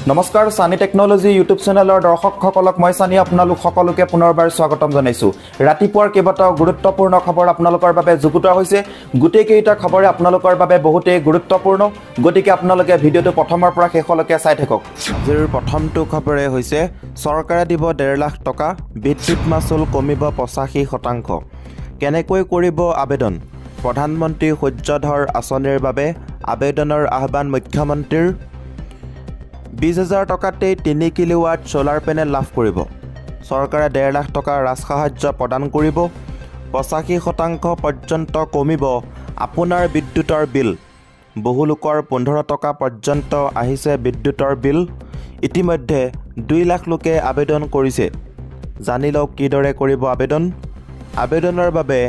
নমস্কাৰ সানি technology YouTube চেনেলৰ দৰ্শকসকলক মই সানি আপোনালোক সকলোকে পুনৰবাৰ স্বাগতম জনাইছো। ৰাতিপুৱাৰ কেইবাটাও গুৰুত্বপূৰ্ণ খবৰ আপোনালোকৰ বাবে যুগুতোৱা হৈছে। গোটেই কেইটা খবৰে আপোনালোকৰ বাবে বহুতেই গুৰুত্বপূৰ্ণ, গতিকে আপোনালোকে ভিডিঅ'টো প্ৰথমৰ পৰা শেষলৈকে চাই থাকক। আজিৰ প্ৰথমটো খবৰে হৈছে চৰকাৰে দিব 1.5 লাখ টকা, বিদ্যুৎ মাচুল কমিব 85%। কেনেকৈ কৰিব আবেদন? প্ৰধানমন্ত্ৰী সূৰ্যধৰ আঁচনিৰ বাবে আবেদনৰ আহ্বান মুখ্যমন্ত্ৰীৰ। 20,000 টকাতেই 3 কিলোৱাট সোলাৰ পেনেল লাভ কৰিব। চৰকাৰে 1.5 লাখ টকা ৰাজসাহায্য প্ৰদান কৰিব। 85% পৰ্যন্ত কমিব আপোনাৰ বিদ্যুতৰ বিল। বহু লোকৰ 15 টকা পৰ্যন্ত আহিছে বিদ্যুতৰ বিল। ইতিমধ্যে 2 লাখ লোকে আবেদন কৰিছে। জানি লওক কিদৰে কৰিব আবেদন। আবেদনৰ বাবে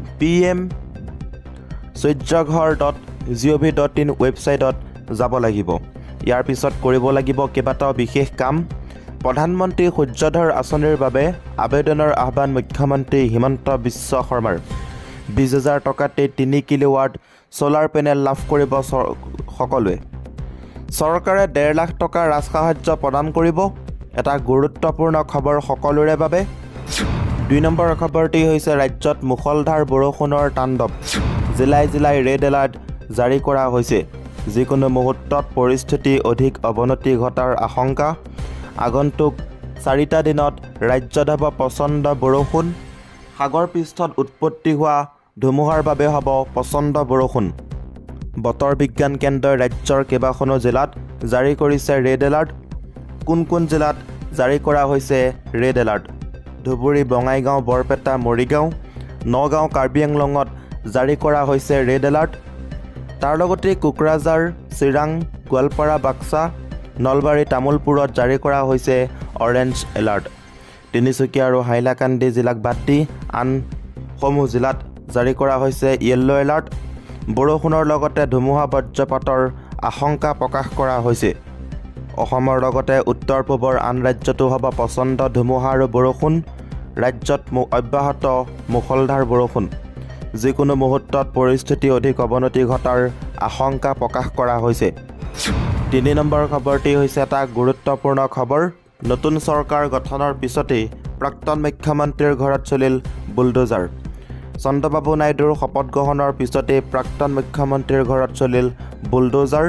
pm.suryaghar.gov.in ৱেবছাইটত যাব লাগিব। ইয়াৰ পিছত কৰিব লাগিব কেইবাটাও বিশেষ কাম। প্ৰধানমন্ত্ৰী সূৰ্যধৰ আঁচনিৰ বাবে আবেদনৰ আহ্বান মুখ্যমন্ত্ৰী হিমন্ত বিশ্ব শৰ্মাৰ। 20,000 টকাতে 3 কিলোৱাট সোলাৰ পেনেল লাভ কৰিব সকলোৱে। চৰকাৰে 1.5 লাখ টকা ৰাজসাহায্য প্ৰদান কৰিব। এটা গুৰুত্বপূৰ্ণ খবৰ সকলোৰে বাবে। 2 নম্বৰ খবৰটি হৈছে ৰাজ্যত মুখলধাৰ বৰষুণৰ তাণ্ডৱ। জিলাই জিলাই ৰেড এলাৰ্ট জাৰি কৰা হৈছে। যিকোনো মুহূৰ্তত পৰিস্থিতি অধিক অৱনতি ঘটাৰ আশংকা। আগন্তুক 4টা দিনত ৰাজ্যত হ'ব প্ৰচণ্ড বৰষুণ। সাগৰ পৃষ্ঠত উৎপত্তি হোৱা ধুমুহাৰ বাবে হ'ব প্ৰচণ্ড বৰষুণ। বতৰ বিজ্ঞান কেন্দ্ৰই ৰাজ্যৰ কেইবাখনো জিলাত জাৰি কৰিছে ৰেড এলাৰ্ট। কোন কোন জিলাত জাৰি কৰা হৈছে ৰেড এলাৰ্ট? ধুবুৰী, বঙাইগাঁও, বৰপেটা, মৰিগাঁও, নগাঁও, কাৰ্বি আংলঙত জাৰি কৰা হৈছে ৰেড এলাৰ্ট। তাৰ লগতে কোকৰাঝাৰ, চিৰাং, গোৱালপাৰা, বাক্সা, নলবাৰী, তামুলপুৰত জাৰি কৰা হৈছে অৰেঞ্জ এলাৰ্ট। তিনিচুকীয়া আৰু হাইলাকান্দি জিলাক বাদ দি আন সমূহ জিলাত জাৰি কৰা হৈছে য়েল্ল' এলাৰ্ট। বৰষুণৰ লগতে ধুমুহা বজ্ৰপাতৰ আশংকা প্ৰকাশ কৰা হৈছে। অসমৰ লগতে উত্তৰ পূবৰ আন ৰাজ্যতো হ'ব প্ৰচণ্ড ধুমুহা আৰু বৰষুণ। ৰাজ্যত অব্যাহত মুখলধাৰ বৰষুণ। যিকোনো মুহূৰ্তত পৰিস্থিতি অধিক অৱনতি ঘটাৰ আশংকা প্ৰকাশ কৰা হৈছে। 3 নম্বৰ খবৰটি হৈছে এটা গুৰুত্বপূৰ্ণ খবৰ। নতুন চৰকাৰ গঠনৰ পিছতেই প্ৰাক্তন মুখ্যমন্ত্ৰীৰ ঘৰত চলিল বুলডোজাৰ। চন্দ্ৰবাবু নাইডুৰ শপত গ্ৰহণৰ পিছতেই প্ৰাক্তন মুখ্যমন্ত্ৰীৰ ঘৰত চলিল বুলডোজাৰ।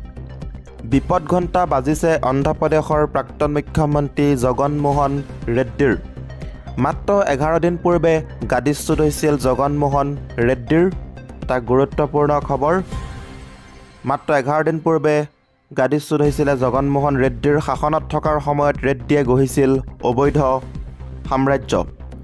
বিপদ ঘণ্টা বাজিছে অন্ধ্ৰপ্ৰদেশৰ প্ৰাক্তন মুখ্যমন্ত্ৰী জগনমোহন ৰেড্ডীৰ। মাত্ৰ 11 দিন পূৰ্বে গাদীচ্যুত হৈছিল জগনমোহন ৰেড্ডীৰ। এটা গুৰুত্বপূৰ্ণ খবৰ। মাত্ৰ 11 দিন পূৰ্বে গাদীচ্যুত হৈছিলে জগনমোহন ৰেড্ডীৰ। শাসনত থকাৰ সময়ত ৰেড্ডীয়ে গঢ়িছিল অবৈধ সাম্ৰাজ্য।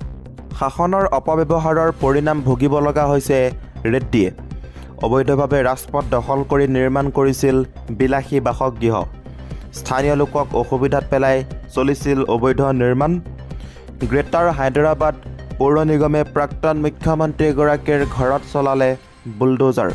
শাসনৰ অপব্যৱহাৰৰ পৰিণাম ভুগিব লগা হৈছে ৰেড্ডীয়ে। অবৈধভাৱে ৰাজপথ দখল কৰি নিৰ্মাণ কৰিছিল বিলাসী বাসগৃহ। স্থানীয় লোকক অসুবিধাত পেলাই চলিছিল অবৈধ নিৰ্মাণ। গ্ৰেটাৰ হায়দৰাবাদ পৌৰ নিগমে প্ৰাক্তন মুখ্যমন্ত্ৰীগৰাকীৰ ঘৰত চলালে বুলডোজাৰ।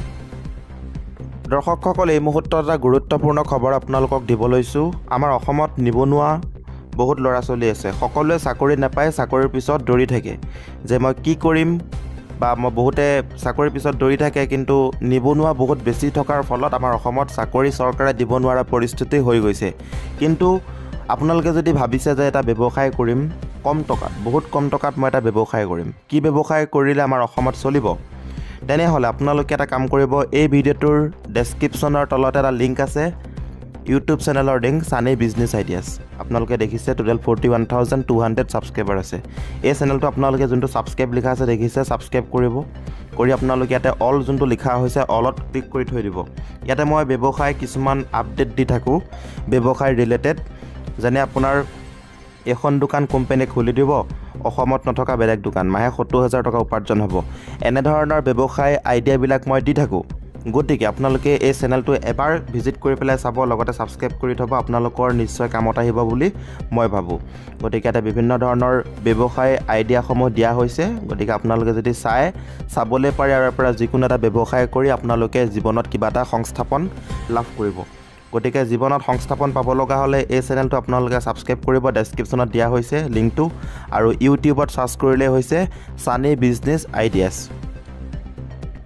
দৰ্শকসকল, এই মুহূৰ্তত এটা গুৰুত্বপূৰ্ণ খবৰ আপোনালোকক দিব লৈছোঁ। আমাৰ অসমত নিবনুৱা বহুত ল'ৰা ছোৱালী আছে। সকলোৱে চাকৰি নাপায়, চাকৰিৰ পিছত দৌৰি থাকে যে মই কি কৰিম, বা বহুতে চাকৰিৰ পিছত দৌৰি থাকে, কিন্তু নিবনুৱা বহুত বেছি থকাৰ ফলত আমাৰ অসমত চাকৰি চৰকাৰে দিব নোৱাৰা পৰিস্থিতি হৈ গৈছে। কিন্তু আপোনালোকে যদি ভাবিছে যে এটা ব্যৱসায় কৰিম কম টকাত, বহুত কম টকাত মই এটা ব্যৱসায় কৰিম, কি ব্যৱসায় কৰিলে আমাৰ অসমত চলিব, তেনেহ'লে আপোনালোকে এটা কাম কৰিব। এই ভিডিঅ'টোৰ ডেছক্ৰিপশ্যনৰ তলত এটা লিংক আছে, ইউটিউব চেনেলৰ লিংক, সানি বিজনেছ আইডিয়াছ। আপোনালোকে দেখিছে টোটেল 41,200 ছাবস্ক্ৰাইবাৰ আছে। এই চেনেলটো আপোনালোকে যোনটো ছাবস্ক্ৰাইব লিখা আছে দেখিছে, ছাবস্ক্ৰাইব কৰিব। কৰি আপোনালোকে ইয়াতে অল যোনটো লিখা হৈছে অলত ক্লিক কৰি থৈ দিব। ইয়াতে মই ব্যৱসায় কিছুমান আপডেট দি থাকোঁ, ব্যৱসায় ৰিলেটেড। যেনে আপোনাৰ এখন দোকান কোম্পানীয়ে খুলি দিব, অসমত নথকা বেলেগ দোকান, মাহে 70,000 টকা উপাৰ্জন হ'ব। এনেধৰণৰ ব্যৱসায় আইডিয়াবিলাক মই দি থাকোঁ। গতিকে আপোনালোকে এই চেনেলটো এবাৰ ভিজিট কৰি পেলাই চাব, লগতে ছাবস্ক্ৰাইব কৰি থ'ব। আপোনালোকৰ নিশ্চয় কামত আহিব বুলি মই ভাবোঁ। গতিকে ইয়াতে বিভিন্ন ধৰণৰ ব্যৱসায় আইডিয়াসমূহ দিয়া হৈছে। গতিকে আপোনালোকে যদি চাবলৈ পাৰে, ইয়াৰ পৰা যিকোনো এটা ব্যৱসায় কৰি আপোনালোকে জীৱনত কিবা এটা সংস্থাপন লাভ কৰিব। গতিকে জীৱনত সংস্থাপন পাব লগা হ'লে এই চেনেলটো আপোনালোকে ছাবস্ক্ৰাইব কৰিব। ডেছক্ৰিপশ্যনত দিয়া হৈছে লিংকটো, আৰু ইউটিউবত চাৰ্চ কৰিলে হৈছে সানি বিজনেছ আইডিয়াছ।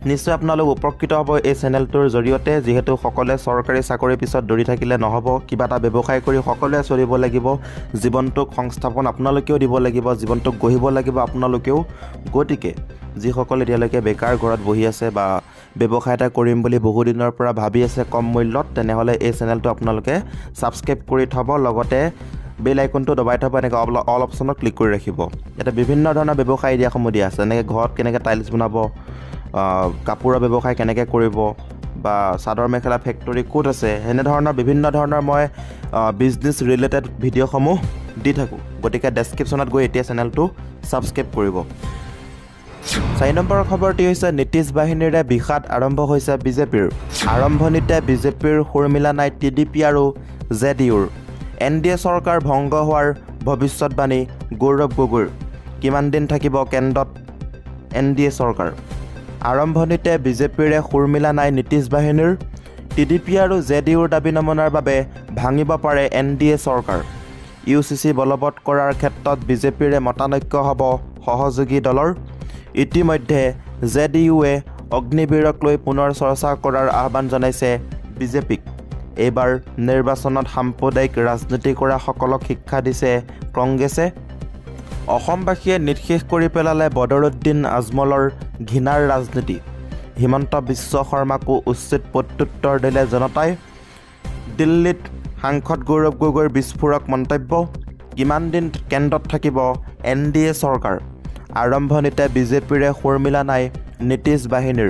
নিশ্চয় আপোনালোক উপকৃত হ'ব এই চেনেলটোৰ জৰিয়তে যিহেতু সকলোৱে চৰকাৰী চাকৰিৰ পিছত দৌৰি থাকিলে নহ'ব কিবা এটা ব্যৱসায় কৰি সকলোৱে চলিব লাগিব জীৱনটোক সংস্থাপন আপোনালোকেও দিব লাগিব জীৱনটোক গঢ়িব লাগিব আপোনালোকেও গতিকে যিসকলে এতিয়ালৈকে বেকাৰ ঘৰত বহি আছে বা ব্যৱসায় এটা কৰিম বুলি বহু দিনৰ পৰা ভাবি আছে কম মূল্যত তেনেহ'লে এই চেনেলটো আপোনালোকে ছাবস্ক্ৰাইব কৰি থ'ব লগতে বেল আইকনটো দবাই থ'ব এনেকৈ অল অপশ্যনত ক্লিক কৰি ৰাখিব ইয়াতে বিভিন্ন ধৰণৰ ব্যৱসায় আইডিয়াসমূহ দিয়া আছে এনেকৈ ঘৰত কেনেকৈ টাইলছ বনাব কাপোৰৰ ব্যৱসায় কেনেকৈ কৰিব বা চাদৰ মেখেলা ফেক্টৰী ক'ত আছে এনেধৰণৰ বিভিন্ন ধৰণৰ মই বিজনেছ ৰিলেটেড ভিডিঅ'সমূহ দি থাকোঁ গতিকে ডেছক্ৰিপশ্যনত গৈ এতিয়া চেনেলটো ছাবস্ক্ৰাইব কৰিব 4 নম্বৰ খবৰটি হৈছে নীতিশ বাহিনীৰে বিষাদ আৰম্ভ হৈছে বিজেপিৰ আৰম্ভণিতে বিজেপিৰ সুৰ মিলা নাই টিডিপি আৰু জেডিইউৰ এনডিএ চৰকাৰ ভংগ হোৱাৰ ভৱিষ্যতবাণী গৌৰৱ গগৈৰ কিমান দিন থাকিব কেন্দ্ৰত এনডিএ চৰকাৰ আৰম্ভণিতে বিজেপিৰে সুৰ মিলা নাই নীতিশ বাহিনীৰ টিডিপি আৰু জেডিইউৰ দাবী নমনাৰ বাবে ভাঙিব পাৰে এনডিএ চৰকাৰ ইউচিচি বলবৎ কৰাৰ ক্ষেত্ৰত বিজেপিৰে মতানৈক্য হ'ব সহযোগী দলৰ ইতিমধ্যে জেডিইউৱে অগ্নিবীৰক লৈ পুনৰ চৰ্চা কৰাৰ আহ্বান জনাইছে বিজেপিক এইবাৰ নিৰ্বাচনত সাম্প্ৰদায়িক ৰাজনীতি কৰা সকলক শিক্ষা দিছে কংগ্ৰেছে অসমবাসীয়ে নিঃশেষ কৰি পেলালে বদৰুদ্দিন আজমলৰ ঘৃণাৰ ৰাজনীতি হিমন্ত বিশ্ব শৰ্মাকো উচিত প্ৰত্যুত্তৰ দিলে জনতাই দিল্লীত সাংসদ গৌৰৱ গগৈৰ বিস্ফোৰক মন্তব্য কিমান দিন কেন্দ্ৰত থাকিব এনডিএ চৰকাৰ আৰম্ভণিতে বিজেপিৰে সুৰ মিলা নাই নীতিশ বাহিনীৰ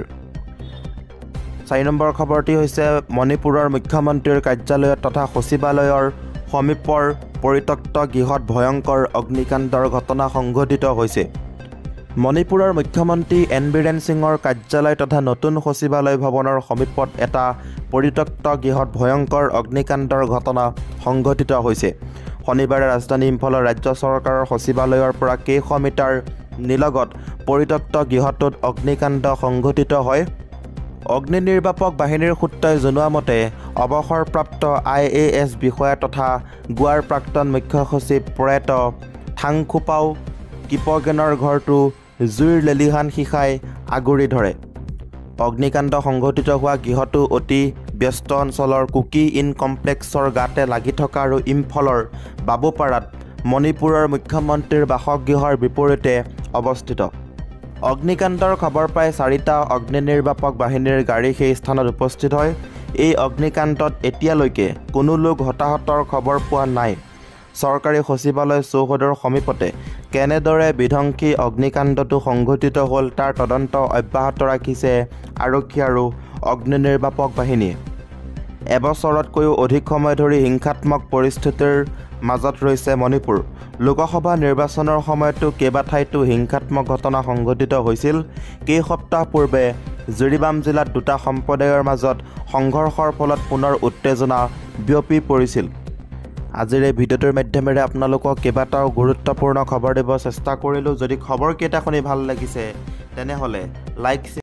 4 নম্বৰ খবৰটি হৈছে মণিপুৰৰ মুখ্যমন্ত্ৰীৰ কাৰ্যালয়ত তথা সচিবালয়ৰ সমীপৰ পৰিত্যক্ত গৃহত ভয়ংকৰ অগ্নিকাণ্ডৰ ঘটনা সংঘটিত হৈছে মণিপুৰৰ মুখ্যমন্ত্ৰী এন বীৰেন সিঙৰ কাৰ্যালয় তথা নতুন সচিবালয় ভৱনৰ সমীপত এটা পৰিত্যক্ত গৃহত ভয়ংকৰ অগ্নিকাণ্ডৰ ঘটনা সংঘটিত হৈছে শনিবাৰে ৰাজধানী ইম্ফলৰ ৰাজ্য চৰকাৰৰ সচিবালয়ৰ পৰা কেইশ মিটাৰ নিলগত পৰিত্যক্ত গৃহটোত অগ্নিকাণ্ড সংঘটিত হয় অগ্নি নিৰ্বাপক বাহিনীৰ সূত্ৰই জনোৱা মতে অৱসৰপ্ৰাপ্ত IAS বিষয়া তথা গোৱাৰ প্ৰাক্তন মুখ্য সচিব প্ৰয়াত থাংখুপাও কিপগেনৰ ঘৰটো জুইৰ লেলিহান শিখাই আগুৰি ধৰে অগ্নিকাণ্ড সংঘটিত হোৱা গৃহটো অতি ব্যস্ত অঞ্চলৰ কুকি ইন কমপ্লেক্সৰ গাতে লাগি থকা আৰু ইম্ফলৰ বাবুপাৰাত মণিপুৰৰ মুখ্যমন্ত্ৰীৰ বাসগৃহৰ বিপৰীতে অৱস্থিত অগ্নিকাণ্ডৰ খবৰ পাই 4টা অগ্নি নিৰ্বাপক বাহিনীৰ গাড়ী সেই স্থানত উপস্থিত হয় এই অগ্নিকাণ্ডত এতিয়ালৈকে কোনো লোক হতাহতৰ খবৰ পোৱা নাই চৰকাৰী সচিবালয় চৌহদৰ সমীপতে কেনেদৰে বিধ্বংসী অগ্নিকাণ্ডটো সংঘটিত হ'ল তাৰ তদন্ত অব্যাহত ৰাখিছে আৰক্ষী আৰু অগ্নি নিৰ্বাপক বাহিনীয়ে এবছৰতকৈও অধিক সময় ধৰি হিংসাত্মক পৰিস্থিতিৰ মাজত ৰৈছে মণিপুৰ লোকসভা নিৰ্বাচনৰ সময়তো কেইবাঠাইতো হিংসাত্মক ঘটনা সংঘটিত হৈছিল কেইসপ্তাহ পূৰ্বে জিৰিবাম জিলাত দুটা সম্প্ৰদায়ৰ মাজত সংঘৰ্ষৰ ফলত পুনৰ উত্তেজনা বিয়পি পৰিছিল আজিৰ এই ভিডিঅ'টোৰ মাধ্যমেৰে আপোনালোকক কেইবাটাও গুৰুত্বপূৰ্ণ খবৰ দিব চেষ্টা কৰিলোঁ যদি খবৰকেইটা শুনি ভাল লাগিছে তেনেহ'লে লাইক